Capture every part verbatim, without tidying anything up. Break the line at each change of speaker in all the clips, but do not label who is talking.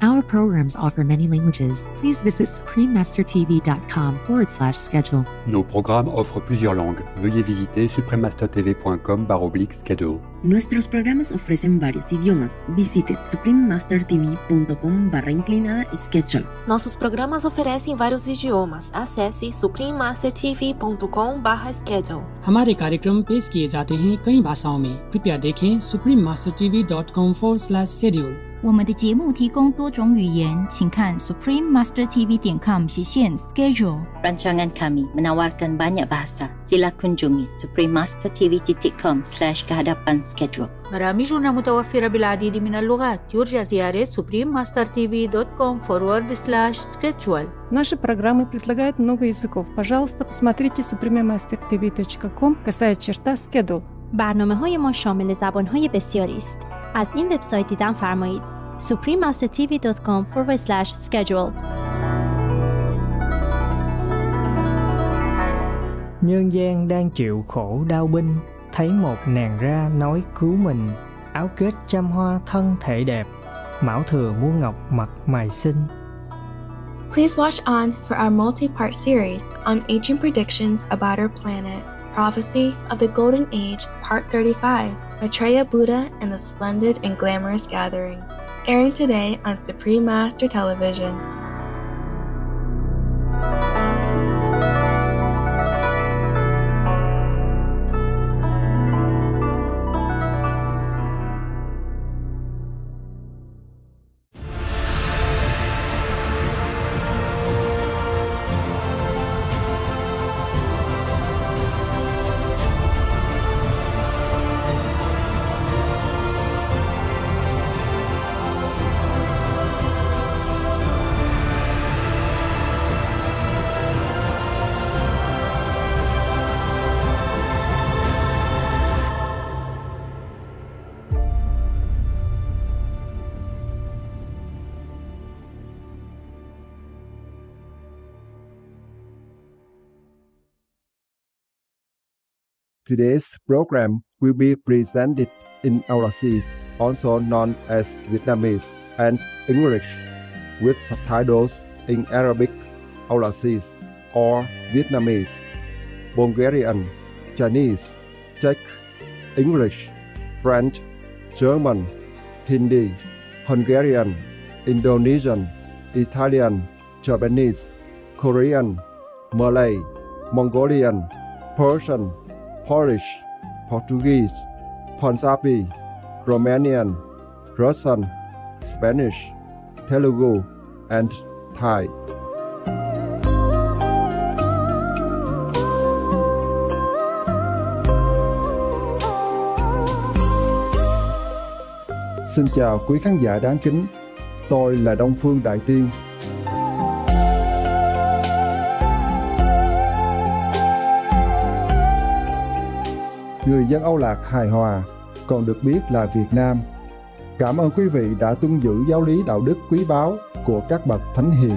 Our programs offer many languages. Please visit suprememastertv.com forward slash schedule.
Nos programmes offrent plusieurs langues. Veuillez visiter suprememastertv.com barra oblique schedule.
Nuestros programas ofrecen varios idiomas. Visite suprememastertv.com barra inclinada schedule.
Nossos programas oferecem vários idiomas. Acesse suprememastertv.com barra schedule.
हमारे कार्यक्रम पेश किए जाते हैं कई भाषाओं में. कृपया देखें suprememastertv.com forward slash schedule.
我们的节目提供多种语言，请看 suprememastertv dot com 斜线 schedule.
Rancangan kami menawarkan banyak bahasa. Sila kunjungi suprememastertv dot com slash kehadapan schedule.
برامجنا متوفرة بالعديد من اللغات. يرجى زيارة suprememastertv dot com forward slash schedule.
Наши программы предлагают много языков. Пожалуйста, посмотрите suprememastertv dot com касая черта schedule.
برنامه‌های ما شامل زبان‌های بسیاری است. از این وبسایت دیدن فرمایید suprememastertv dot com forward slash schedule.
Nhân gian đang chịu khổ đau binh, thấy một nàng ra nói cứu mình. Áo kết trăm hoa thân thể đẹp, mão thừa muôn ngọc mặt mày xinh.
Please watch on for our multi-part series on ancient predictions about our planet. Prophecy of the Golden Age, Part thirty-five, Maitreya Buddha and the Splendid and Glamorous Gathering, airing today on Supreme Master Television.
Today's program will be presented in Aulacese, also known as Vietnamese and English, with subtitles in Arabic, Aulacese, or Vietnamese, Bulgarian, Chinese, Czech, English, French, German, Hindi, Hungarian, Indonesian, Italian, Japanese, Korean, Malay, Mongolian, Persian, Polish, Portuguese, Punjabi, Romanian, Russian, Spanish, Telugu, and Thai. Xin chào quý khán giả đáng kính, tôi là Đông Phương Đại Tiên. Người dân Âu Lạc hài hòa, còn được biết là Việt Nam. Cảm ơn quý vị đã tuân giữ giáo lý đạo đức quý báu của các bậc thánh hiền.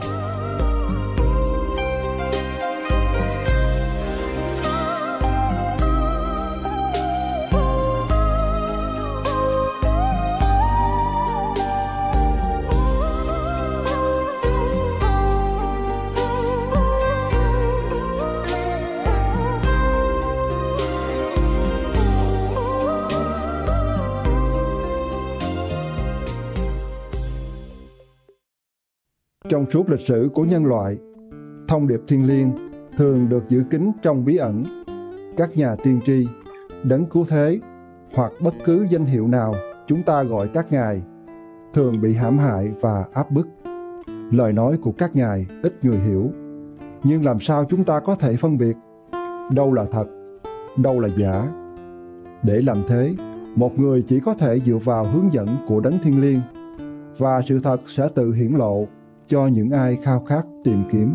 Trong suốt lịch sử của nhân loại, thông điệp thiêng liêng thường được giữ kín trong bí ẩn. Các nhà tiên tri, đấng cứu thế hoặc bất cứ danh hiệu nào chúng ta gọi các ngài thường bị hãm hại và áp bức. Lời nói của các ngài ít người hiểu. Nhưng làm sao chúng ta có thể phân biệt đâu là thật, đâu là giả? Để làm thế, một người chỉ có thể dựa vào hướng dẫn của đấng thiêng liêng, và sự thật sẽ tự hiển lộ cho những ai khao khát tìm kiếm.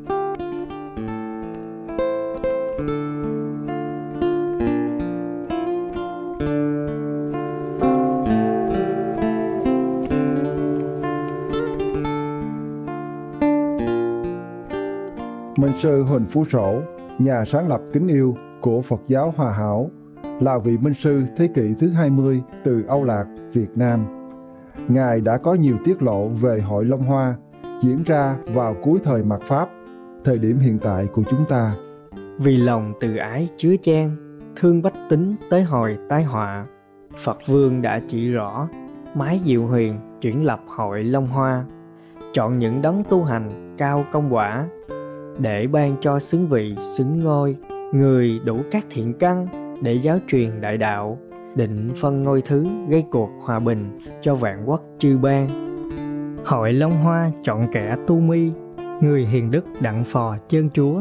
Minh sư Huỳnh Phú Sổ, nhà sáng lập kính yêu của Phật giáo Hòa Hảo, là vị minh sư thế kỷ thứ hai mươi từ Âu Lạc, Việt Nam. Ngài đã có nhiều tiết lộ về Hội Long Hoa diễn ra vào cuối thời mạt Pháp, thời điểm hiện tại của chúng ta.
Vì lòng từ ái chứa chan, thương bách tính tới hồi tái họa, Phật Vương đã chỉ rõ mái diệu huyền chuyển lập Hội Long Hoa, chọn những đấng tu hành cao công quả để ban cho xứng vị xứng ngôi, người đủ các thiện căn để giáo truyền đại đạo, định phân ngôi thứ gây cuộc hòa bình cho vạn quốc chư bang. Hội Long Hoa chọn kẻ tu mi, người hiền đức đặng phò chân Chúa.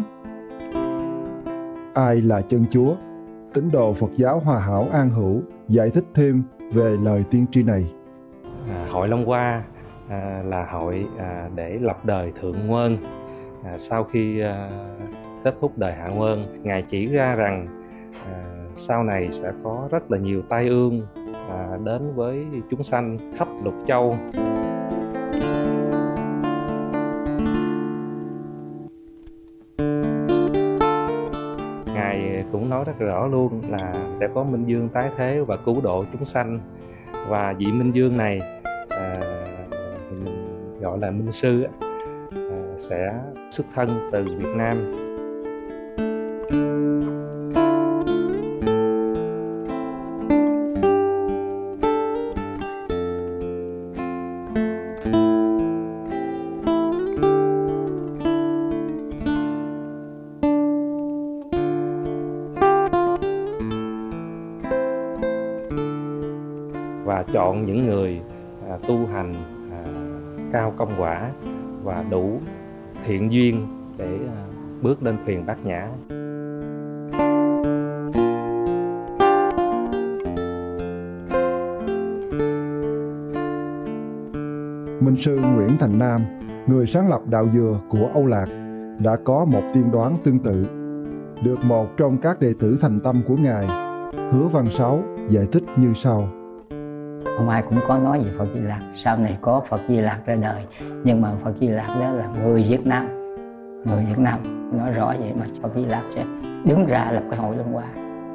Ai là chân Chúa? Tín đồ Phật giáo Hòa Hảo An Hữu giải thích thêm về lời tiên tri này.
À, hội Long Hoa à, là hội à, để lập đời thượng nguyên. À, sau khi à, kết thúc đời hạ nguyên, Ngài chỉ ra rằng à, sau này sẽ có rất là nhiều tai ương à, đến với chúng sanh khắp lục châu. Ngài cũng nói rất rõ luôn là sẽ có Minh Dương tái thế và cứu độ chúng sanh, và vị Minh Dương này à, mình gọi là Minh Sư à, sẽ xuất thân từ Việt Nam. Và chọn những người à, tu hành à, cao công quả và đủ thiện duyên để à, bước lên thuyền Bát Nhã.
Minh sư Nguyễn Thành Nam, người sáng lập đạo dừa của Âu Lạc, đã có một tiên đoán tương tự, được một trong các đệ tử thành tâm của Ngài, Hứa Văn Sáu, giải thích như sau.
Không ai cũng có nói về Phật Di Lặc, sau này có Phật Di Lặc ra đời, nhưng mà Phật Di Lặc đó là người Việt Nam, người Việt Nam, nói rõ vậy mà Phật Di Lặc sẽ đứng ra lập cái Hội Long Hoa.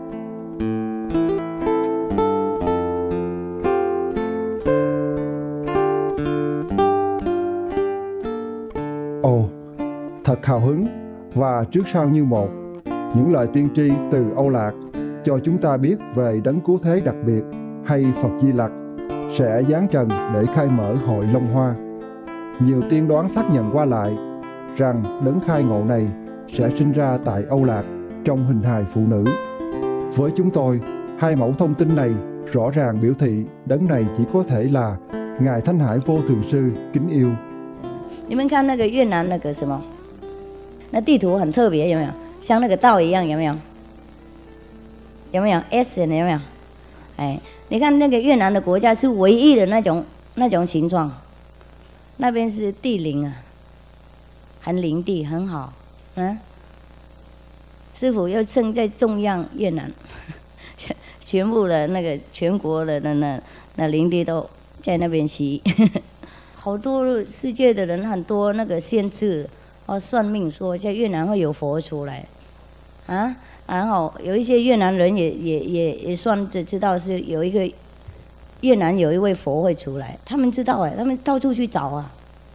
Ồ, thật hào hứng và trước sau như một, những lời tiên tri từ Âu Lạc cho chúng ta biết về đấng cứu thế đặc biệt hay Phật Di Lặc sẽ giáng trần để khai mở Hội Long Hoa. Nhiều tiên đoán xác nhận qua lại rằng đấng khai ngộ này sẽ sinh ra tại Âu Lạc trong hình hài phụ nữ. Với chúng tôi, hai mẫu thông tin này rõ ràng biểu thị đấng này chỉ có thể là Ngài Thanh Hải Vô Thường Sư kính yêu.
你们看那个越南那个什么，那地图很特别，有没有？像那个道一样，有没有？有没有 S 有没有？哎，你看那个越南的国家是唯一的那种那种形状，那边是地灵啊，很灵地，很好，嗯。师父又生在中央越南，全部的那个全国的那那那灵地都在那边吸。好多世界的人很多那个限制哦，算命说在越南会有佛出来啊，然后有一些越南人也也也也算着知道是有一个越南有一位佛会出来，他们知道哎，他们到处去找啊。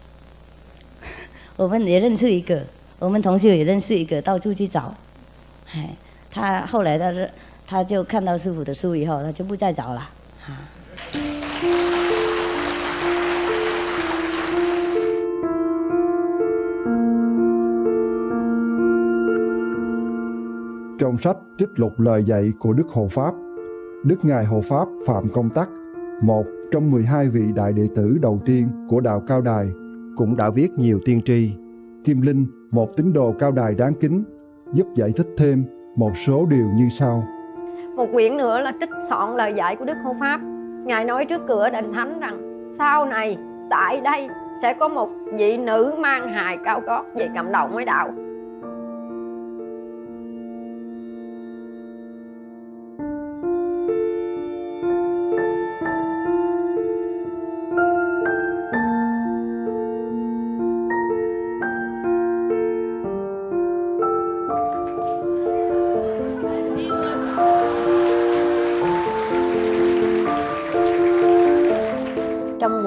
我们也认识一个，我们同学也认识一个，到处去找。哎，他后来他是他就看到师父的书以后，他就不再找了啊。
Trong sách trích lục lời dạy của Đức Hộ Pháp, Đức Ngài Hộ Pháp Phạm Công Tắc, một trong mười hai vị đại đệ tử đầu tiên của đạo Cao Đài, cũng đã viết nhiều tiên tri. Kim Linh, một tín đồ Cao Đài đáng kính, giúp giải thích thêm một số điều như sau.
Một quyển nữa là trích soạn lời dạy của Đức Hộ Pháp. Ngài nói trước cửa đền thánh rằng sau này tại đây sẽ có một vị nữ mang hài cao gót về cầm đầu mới đạo.
Trong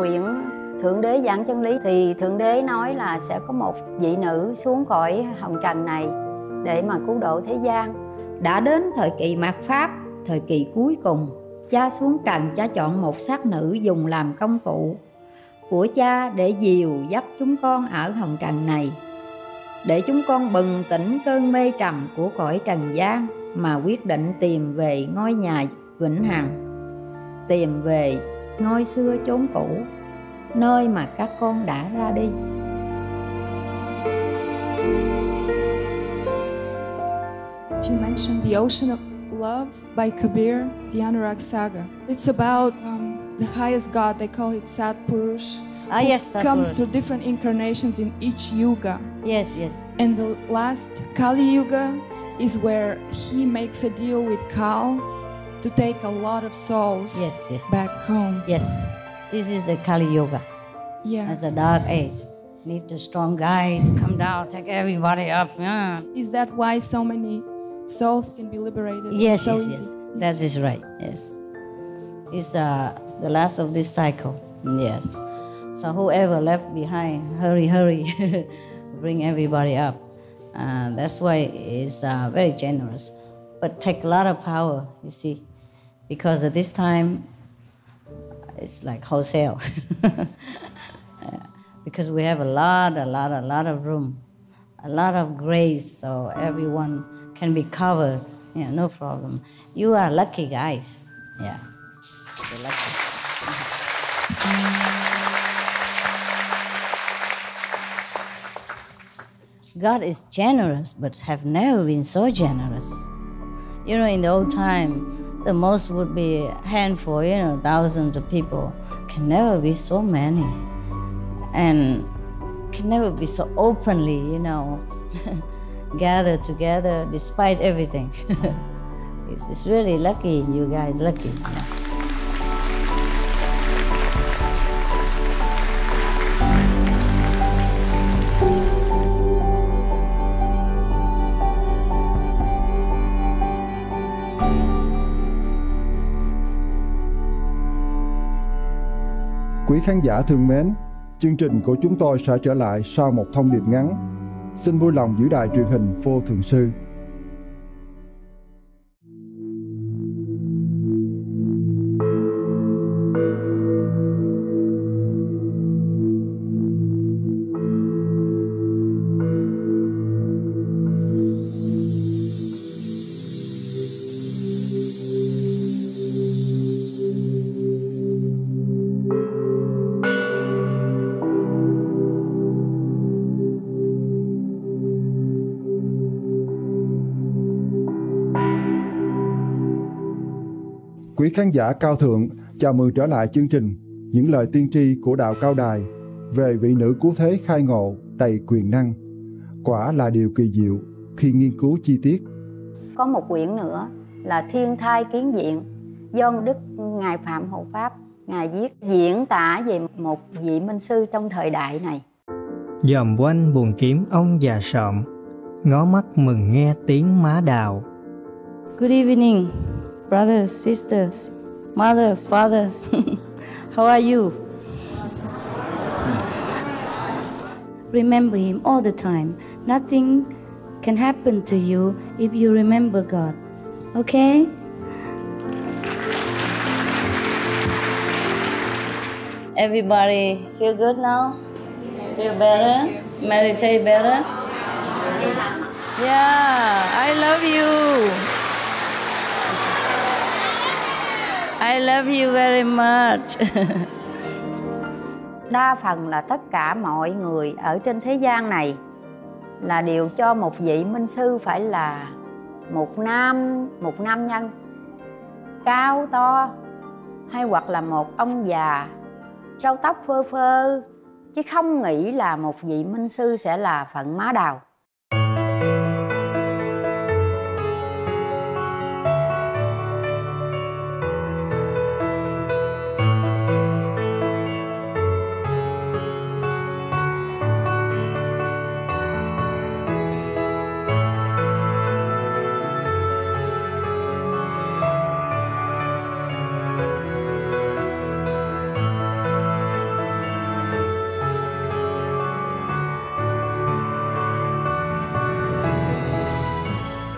Thượng Đế giảng chân lý thì Thượng Đế nói là sẽ có một vị nữ xuống cõi hồng trần này để mà cứu độ thế gian. Đã đến thời kỳ mạt Pháp, thời kỳ cuối cùng, Cha xuống trần, Cha chọn một xác nữ dùng làm công cụ của Cha để dìu dắt chúng con ở hồng trần này, để chúng con bừng tỉnh cơn mê trầm của cõi trần gian mà quyết định tìm về ngôi nhà vĩnh hằng, tìm về ngôi xưa chốn cũ, nơi mà các con đã ra đi.
She mentioned The Ocean of Love by Kabir, the Anurag Saga. It's about um, the highest God, they call it Satpurush,
Ah,
who
yes,
comes
Satpurush.
to different incarnations in each yuga.
Yes, yes.
And the last Kali Yuga is where he makes a deal with Kal to take a lot of souls
Yes, yes.
back home.
Yes, this is the Kali Yuga.
Yeah.
As a dark age. Need a strong guy to come down, take everybody up. Yeah.
Is that why so many souls can be liberated?
Yes,
so
yes,
easy?
yes. That is right. Yes. It's uh, the last of this cycle. Yes. So whoever left behind, hurry, hurry, bring everybody up. Uh, that's why it's uh, very generous, but take a lot of power. You see, because at this time it's like wholesale. Because we have a lot, a lot, a lot of room, a lot of grace, so everyone can be covered. Yeah, no problem. You are lucky guys. Yeah, you're lucky. God is generous, but have never been so generous. You know, in the old time, the most would be a handful, you know, thousands of people. Can never be so many. And can never be so openly, you know, gathered together despite everything. it's, it's really lucky, you guys, lucky.
Quý khán giả thương mến, chương trình của chúng tôi sẽ trở lại sau một thông điệp ngắn. Xin vui lòng giữ đài truyền hình Vô Thượng Sư. Quý khán giả cao thượng, chào mừng trở lại chương trình Những lời tiên tri của Đạo Cao Đài về vị nữ cứu thế khai ngộ đầy quyền năng. Quả là điều kỳ diệu khi nghiên cứu chi tiết.
Có một quyển nữa là Thiên Thai Kiến Diện do Đức Ngài Phạm Hộ Pháp Ngài viết, diễn tả về một vị minh sư trong thời đại này.
Dòm quanh buồn kiếm ông già sọm, ngó mắt mừng nghe tiếng má đào.
Good evening, brothers, sisters, mothers, fathers. How are you? Remember Him all the time. Nothing can happen to you if you remember God. Okay? Everybody feel good now? Feel better? Meditate better? Yeah, I love you. I love you very much.
Đa phần là tất cả mọi người ở trên thế gian này là đều cho một vị minh sư phải là một nam, một nam nhân cao to, hay hoặc là một ông già râu tóc phơ phơ, chứ không nghĩ là một vị minh sư sẽ là phận má đào.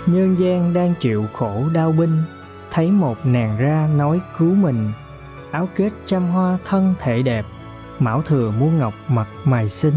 Nhân gian đang chịu khổ đau binh, thấy một nàng ra nói cứu mình. Áo kết trăm hoa thân thể đẹp, mão thừa muôn ngọc mặt mày xinh.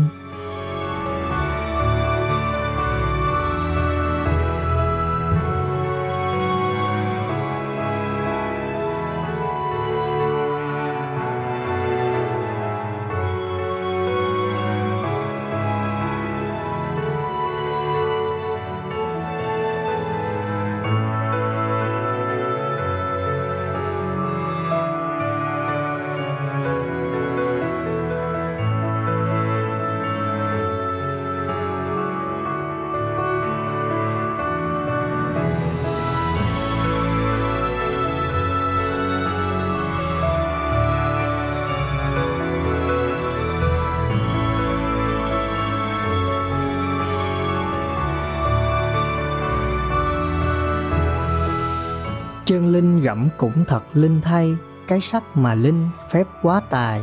Chân linh gẫm cũng thật linh thay, cái sách mà linh phép quá tài.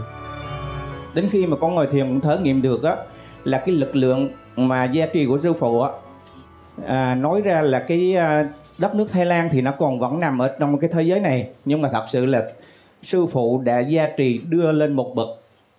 Đến khi mà con ngồi thiền cũng thử nghiệm được á, là cái lực lượng mà gia trì của sư phụ á, à, nói ra là cái đất nước Thái Lan thì nó còn vẫn nằm ở trong cái thế giới này, nhưng mà thật sự là sư phụ đã gia trì đưa lên một bậc,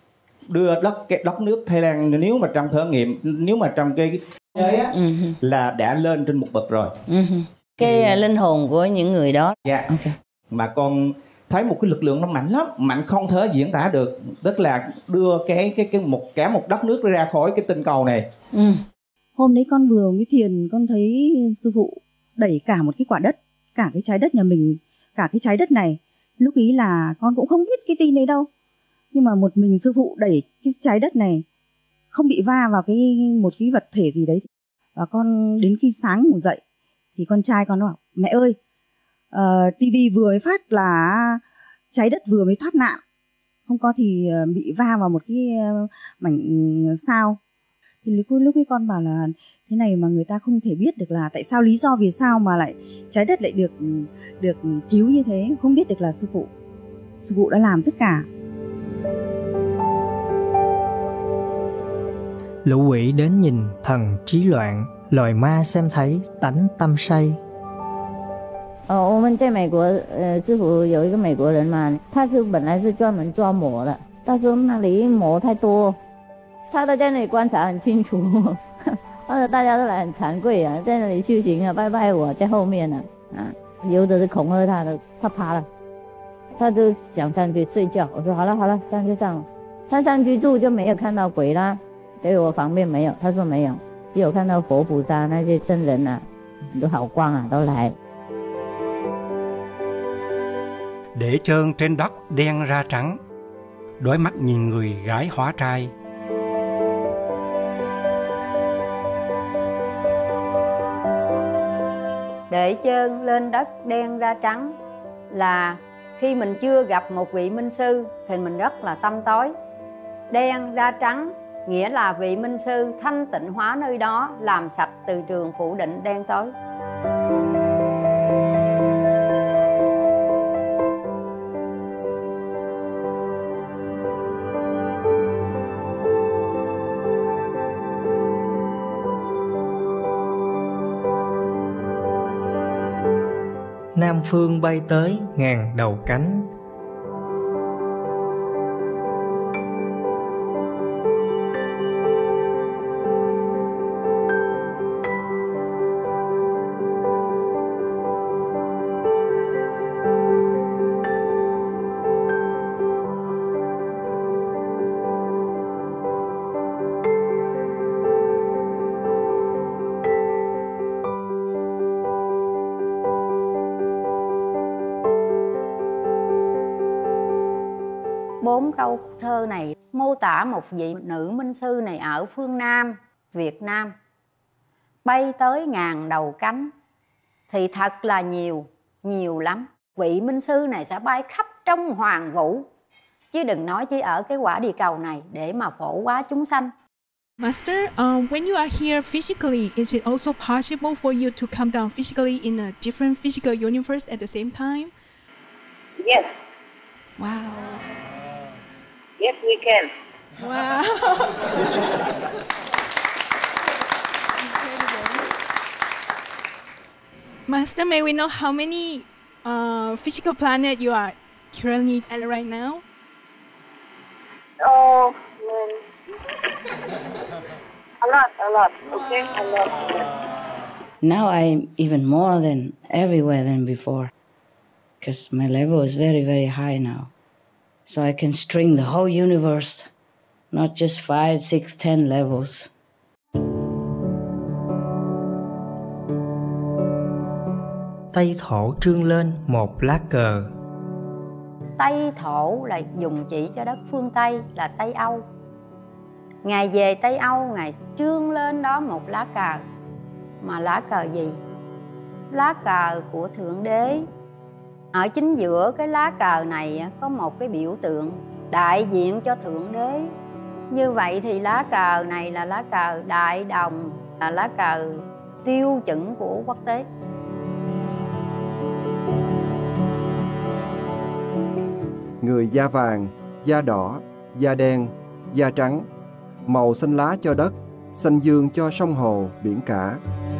đưa đất cái đất nước Thái Lan nếu mà trong thử nghiệm, nếu mà trong cái thế giới á, uh-huh. là đã lên trên một bậc rồi.
Uh-huh. Cái ừ. linh hồn của những người đó.
Dạ. Okay. Mà con thấy một cái lực lượng nó mạnh lắm, mạnh không thể diễn tả được, tức là đưa cái cái cái một cả một đất nước ra khỏi cái tinh cầu này.
Ừ. Hôm đấy con vừa mới thiền, con thấy sư phụ đẩy cả một cái quả đất, cả cái trái đất nhà mình, cả cái trái đất này. Lúc ý là con cũng không biết cái tin đấy đâu, nhưng mà một mình sư phụ đẩy cái trái đất này không bị va vào cái một cái vật thể gì đấy. Và con đến khi sáng ngủ dậy thì con trai con bảo mẹ ơi, uh, tivi vừa mới phát là trái đất vừa mới thoát nạn, không có thì bị va vào một cái mảnh sao. Thì lúc lúc ấy con bảo là thế này mà người ta không thể biết được là tại sao, lý do vì sao mà lại trái đất lại được được cứu như thế, không biết được là sư phụ sư phụ đã làm tất cả.
Lũ quỷ đến nhìn thần trí loạn, loài ma xem thấy tánh tâm say.
哦，我们在美国，呃，知府有一个美国人嘛，他是本来是专门抓魔的，他说那里魔太多，他都在那里观察很清楚，或者大家都来很惭愧啊，在那里修行啊，拜拜我在后面呢，啊，有的是恐吓他的，他怕了，他就想上去睡觉，我说好了好了，上去上了，他上去住就没有看到鬼啦，所以我旁边没有，他说没有，只有看到佛菩萨那些僧人啊，都好光啊，都来。
Để trơn trên đất đen ra trắng, đôi mắt nhìn người gái hóa trai.
Để trơn lên đất đen ra trắng là khi mình chưa gặp một vị minh sư thì mình rất là tâm tối. Đen ra trắng nghĩa là vị minh sư thanh tịnh hóa nơi đó, làm sạch từ trường phủ định đen tối.
Nam phương bay tới ngàn đầu cánh.
Bốn câu thơ này mô tả một vị nữ minh sư này ở phương Nam, Việt Nam, bay tới ngàn đầu cánh thì thật là nhiều, nhiều lắm. Vị minh sư này sẽ bay khắp trong hoàng vũ, chứ đừng nói chỉ ở cái quả địa cầu này để mà phổ hóa chúng sanh.
Master, um, when you are here physically, is it also possible for you to come down physically in a different physical universe at the same time?
Yes.
Wow.
Yes, we can.
Wow. Master, may we know how many uh, physical planets you are currently at right now?
Oh, man. A lot, a lot, okay? A lot, a lot.
Now I'm even more than everywhere than before. Because my level is very, very high now. So I can string the whole universe, not just five, six, ten levels.
Tây Thổ trương lên một lá cờ.
Tây Thổ là dùng chỉ cho đất phương Tây là Tây Âu. Ngài về Tây Âu, Ngài trương lên đó một lá cờ. Mà lá cờ gì? Lá cờ của Thượng Đế. Ở chính giữa cái lá cờ này có một cái biểu tượng đại diện cho Thượng Đế. Như vậy thì lá cờ này là lá cờ đại đồng, là lá cờ tiêu chuẩn của quốc tế.
Người da vàng, da đỏ, da đen, da trắng, màu xanh lá cho đất, xanh dương cho sông hồ, biển cả.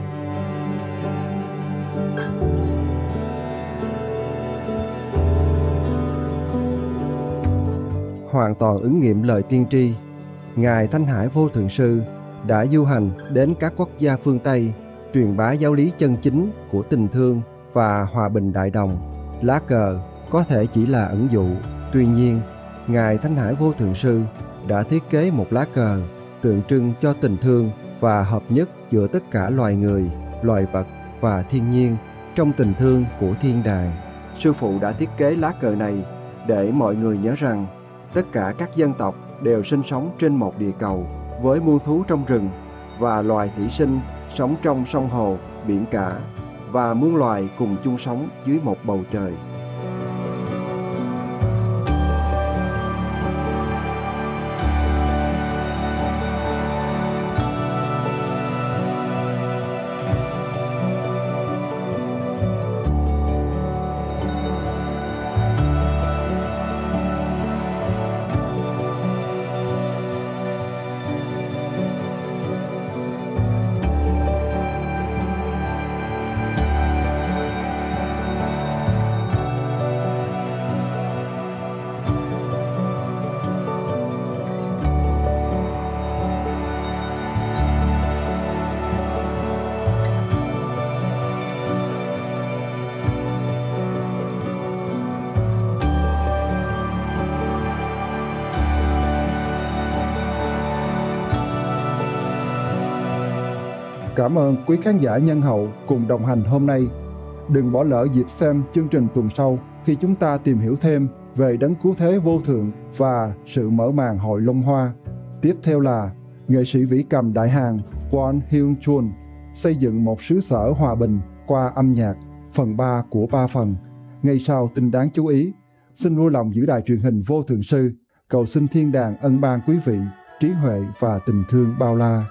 Hoàn toàn ứng nghiệm lời tiên tri, Ngài Thanh Hải Vô Thượng Sư đã du hành đến các quốc gia phương Tây, truyền bá giáo lý chân chính của tình thương và hòa bình đại đồng. Lá cờ có thể chỉ là ẩn dụ, tuy nhiên, Ngài Thanh Hải Vô Thượng Sư đã thiết kế một lá cờ tượng trưng cho tình thương và hợp nhất giữa tất cả loài người, loài vật và thiên nhiên trong tình thương của thiên đàng. Sư phụ đã thiết kế lá cờ này để mọi người nhớ rằng tất cả các dân tộc đều sinh sống trên một địa cầu với muôn thú trong rừng và loài thủy sinh sống trong sông hồ, biển cả và muôn loài cùng chung sống dưới một bầu trời. Cảm ơn quý khán giả nhân hậu cùng đồng hành hôm nay. Đừng bỏ lỡ dịp xem chương trình tuần sau khi chúng ta tìm hiểu thêm về đấng cứu thế vô thượng và sự mở màn hội Long Hoa. Tiếp theo là nghệ sĩ vĩ cầm Đại Hàn Kwon Hyun Chun xây dựng một xứ sở hòa bình qua âm nhạc, phần ba của ba phần. Ngay sau tin đáng chú ý, xin vui lòng giữ đài truyền hình Vô Thượng Sư cầu xin thiên đàng ân ban quý vị trí huệ và tình thương bao la.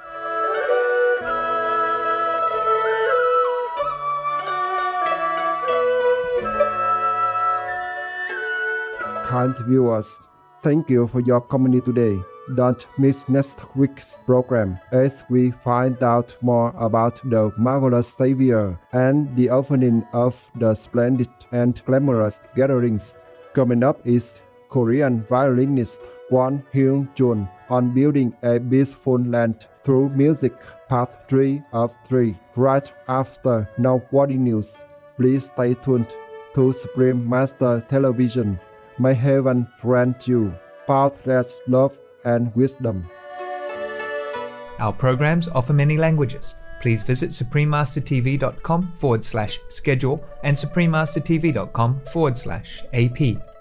Kind viewers, thank you for your company today. Don't miss next week's program as we find out more about the marvelous Savior and the opening of the splendid and glamorous gatherings. Coming up is Korean violinist Kwon Hyun Chun on building a peaceful land through music, part three of three, right after Noteworthy News. Please stay tuned to Supreme Master Television. May heaven grant you boundless love and wisdom.
Our programs offer many languages. Please visit suprememastertv.com forward slash schedule and suprememastertv.com forward slash AP.